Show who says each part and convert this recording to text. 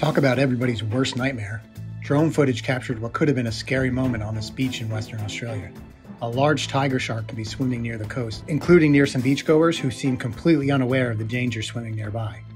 Speaker 1: Talk about everybody's worst nightmare. Drone footage captured what could have been a scary moment on this beach in Western Australia. A large tiger shark could be swimming near the coast, including near some beachgoers who seem completely unaware of the danger swimming nearby.